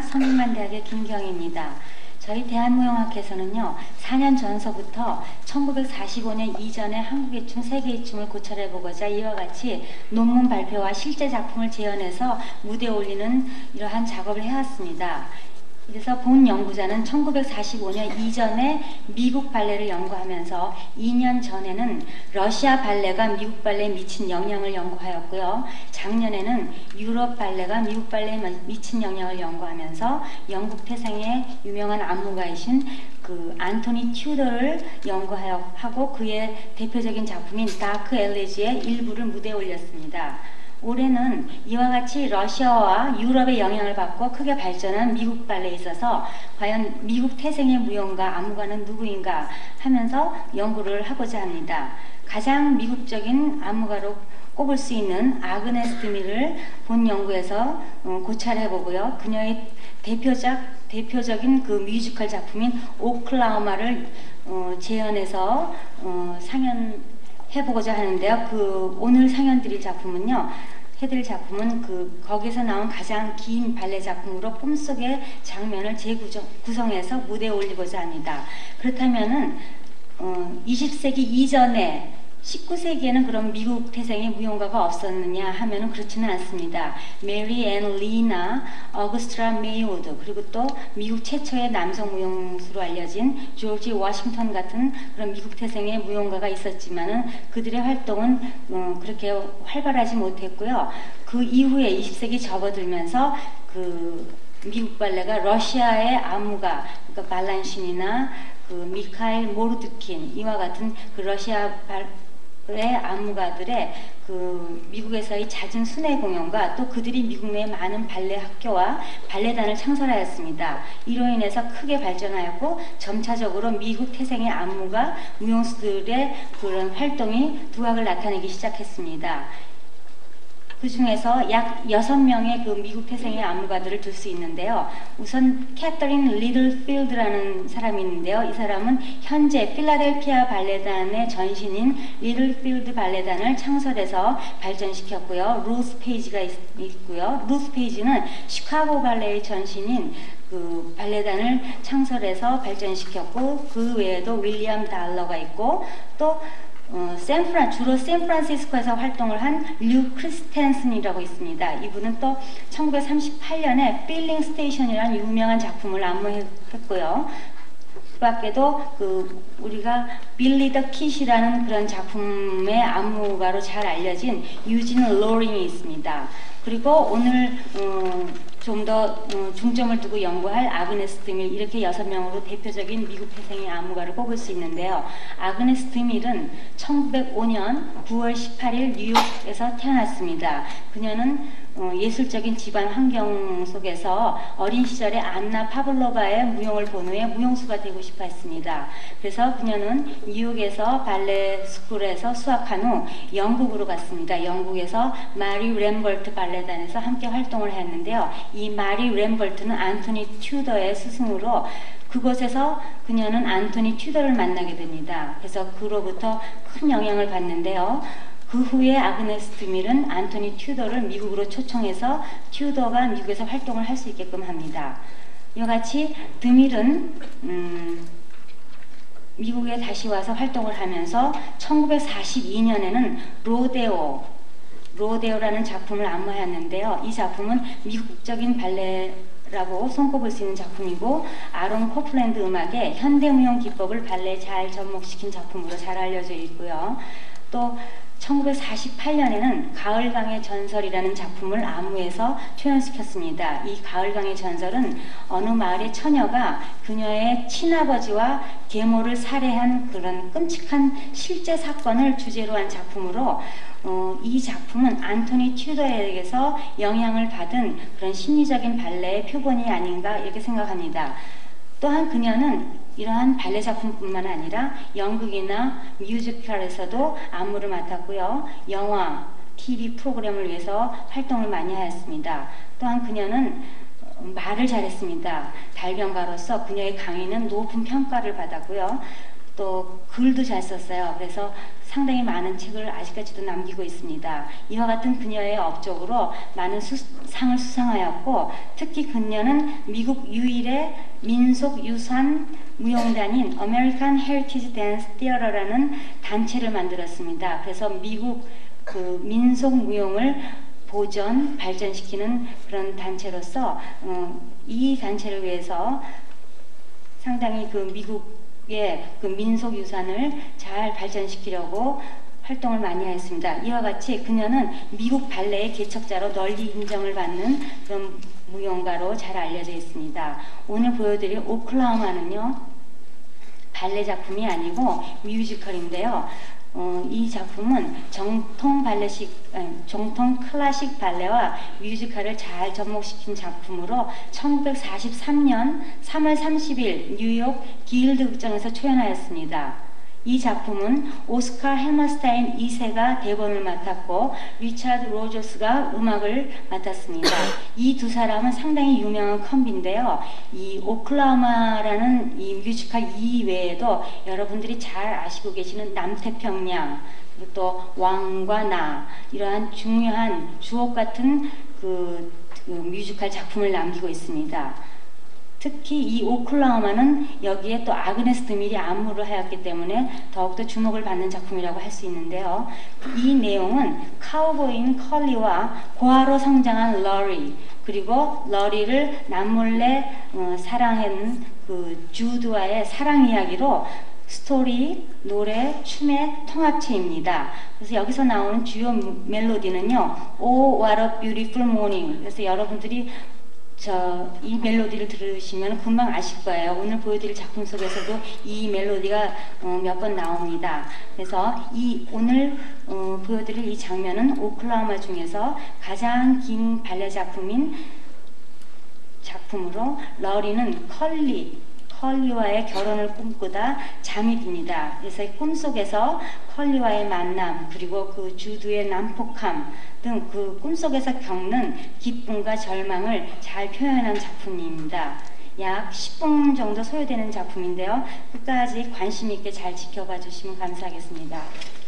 성균관대학의 김경입니다. 저희 대한무용학회에서는요, 4년 전서부터 1945년 이전에 한국의 춤, 세계의 춤을 고찰해보고자 이와 같이 논문 발표와 실제 작품을 재현해서 무대에 올리는 이러한 작업을 해왔습니다. 그래서 본 연구자는 1945년 이전에 미국 발레를 연구하면서 2년 전에는 러시아 발레가 미국 발레에 미친 영향을 연구하였고요. 작년에는 유럽 발레가 미국 발레에 미친 영향을 연구하면서 영국 태생의 유명한 안무가이신 그 안토니 튜더를 연구하고 그의 대표적인 작품인 다크 엘레지의 일부를 무대에 올렸습니다. 올해는 이와 같이 러시아와 유럽의 영향을 받고 크게 발전한 미국 발레에 있어서 과연 미국 태생의 무용가, 안무가는 누구인가 하면서 연구를 하고자 합니다. 가장 미국적인 안무가로 꼽을 수 있는 아그네스 드밀을 본 연구에서 고찰해보고요. 그녀의 대표적인 그 뮤지컬 작품인 오클라호마를 재현해서 상연해보고자 하는데요. 오늘 상연드릴 작품은요. 거기서 나온 가장 긴 발레 작품으로 꿈속의 장면을 재구성해서 무대에 올리고자 합니다. 그렇다면은 20세기 이전에 19세기에는 그럼 미국 태생의 무용가가 없었느냐 하면은 그렇지는 않습니다. 메리 앤 리나, 어거스트라 메이오드, 그리고 또 미국 최초의 남성 무용수로 알려진 조지 워싱턴 같은 그런 미국 태생의 무용가가 있었지만은 그들의 활동은 그렇게 활발하지 못했고요. 그 이후에 20세기 접어들면서 그 미국 발레가 러시아의 안무가, 그러니까 발란신이나 그 미카일 모르드킨 이와 같은 그 러시아 안무가들의 그 미국에서의 잦은 순회 공연과 또 그들이 미국 내 많은 발레 학교와 발레단을 창설하였습니다. 이로 인해서 크게 발전하였고 점차적으로 미국 태생의 안무가 무용수들의 그런 활동이 두각을 나타내기 시작했습니다. 그 중에서 약 6명의 그 미국 태생의 안무가들을 들 수 있는데요. 우선 캐서린 리들필드라는 사람이 있는데요. 이 사람은 현재 필라델피아 발레단의 전신인 리들필드 발레단을 창설해서 발전시켰고요. 루스 페이지가 있고요. 루스 페이지는 시카고 발레의 전신인 그 발레단을 창설해서 발전시켰고 그 외에도 윌리엄 달러가 있고 또 주로 샌프란시스코에서 활동을 한 류 크리스텐슨이라고 있습니다. 이분은 또 1938년에 필링 스테이션이라는 유명한 작품을 안무했고요. 그 밖에도 우리가 빌리 더 킷이라는 그런 작품의 안무가로 잘 알려진 유진 로링이 있습니다. 그리고 오늘 좀 더 중점을 두고 연구할 아그네스 드밀, 이렇게 6명으로 대표적인 미국 태생의 안무가를 꼽을 수 있는데요. 아그네스 드밀은 1905년 9월 18일 뉴욕에서 태어났습니다. 그녀는 예술적인 집안 환경 속에서 어린 시절에 안나 파블로바의 무용을 본 후에 무용수가 되고 싶어 했습니다. 그래서 그녀는 뉴욕에서 발레 스쿨에서 수학한 후 영국으로 갔습니다. 영국에서 마리 램버트 발레단에서 함께 활동을 했는데요. 이 마리 램버트는 안토니 튜더의 스승으로 그곳에서 그녀는 안토니 튜더를 만나게 됩니다. 그래서 그로부터 큰 영향을 받는데요. 그 후에 아그네스 드밀은 안토니 튜더를 미국으로 초청해서 튜더가 미국에서 활동을 할 수 있게끔 합니다. 이와 같이 드밀은 미국에 다시 와서 활동을 하면서 1942년에는 로데오라는 작품을 안무하였는데요. 이 작품은 미국적인 발레라고 손꼽을 수 있는 작품이고 아론 코플랜드 음악의 현대무용 기법을 발레에 잘 접목시킨 작품으로 잘 알려져 있고요. 또 1948년에는 가을강의 전설이라는 작품을 안무에서 초연시켰습니다. 이 가을강의 전설은 어느 마을의 처녀가 그녀의 친아버지와 계모를 살해한 그런 끔찍한 실제 사건을 주제로 한 작품으로 이 작품은 안토니 튜더에게서 영향을 받은 그런 심리적인 발레의 표본이 아닌가 이렇게 생각합니다. 또한 그녀는 이러한 발레 작품뿐만 아니라 연극이나 뮤지컬에서도 안무를 맡았고요. 영화, TV 프로그램을 위해서 활동을 많이 하였습니다. 또한 그녀는 말을 잘했습니다. 달변가로서 그녀의 강의는 높은 평가를 받았고요. 또 글도 잘 썼어요. 그래서 상당히 많은 책을 아직까지도 남기고 있습니다. 이와 같은 그녀의 업적으로 많은 상을 수상하였고, 특히 그녀는 미국 유일의 민속유산 무용단인 American Heritage Dance Theater라는 단체를 만들었습니다. 그래서 미국 그 민속 무용을 보존, 발전시키는 그런 단체로서 이 단체를 위해서 상당히 그 미국의 그 민속 유산을 잘 발전시키려고 활동을 많이 하였습니다. 이와 같이 그녀는 미국 발레의 개척자로 널리 인정을 받는 그런 무용가로 잘 알려져 있습니다. 오늘 보여드릴 오클라호마는요, 발레 작품이 아니고 뮤지컬인데요. 이 작품은 정통 클래식 발레와 뮤지컬을 잘 접목시킨 작품으로 1943년 3월 30일 뉴욕 길드 극장에서 초연하였습니다. 이 작품은 오스카 햄머스타인 2세가 대본을 맡았고 리차드 로저스가 음악을 맡았습니다. 이 두 사람은 상당히 유명한 컴비인데요. 이 오클라호마라는 이 뮤지컬 이외에도 여러분들이 잘 아시고 계시는 남태평양, 그리고 또 왕과 나, 이러한 중요한 주옥 같은 그 뮤지컬 작품을 남기고 있습니다. 특히 이 오클라호마는 여기에 또 아그네스 드밀이 안무를 하였기 때문에 더욱더 주목을 받는 작품이라고 할 수 있는데요. 이 내용은 카우보이인 컬리와 고아로 성장한 러리, 그리고 러리를 남몰래 사랑한 그 주드와의 사랑 이야기로 스토리, 노래, 춤의 통합체입니다. 그래서 여기서 나오는 주요 멜로디는요, Oh, what a beautiful morning. 그래서 여러분들이 이 멜로디를 들으시면 금방 아실 거예요. 오늘 보여드릴 작품 속에서도 이 멜로디가 몇 번 나옵니다. 그래서 오늘 보여드릴 이 장면은 오클라호마 중에서 가장 긴 발레 작품으로 러리는 컬리와의 결혼을 꿈꾸다 잠이 듭니다. 그래서 꿈속에서 컬리와의 만남, 그리고 그 주드의 난폭함 등 그 꿈속에서 겪는 기쁨과 절망을 잘 표현한 작품입니다. 약 10분 정도 소요되는 작품인데요. 끝까지 관심 있게 잘 지켜봐 주시면 감사하겠습니다.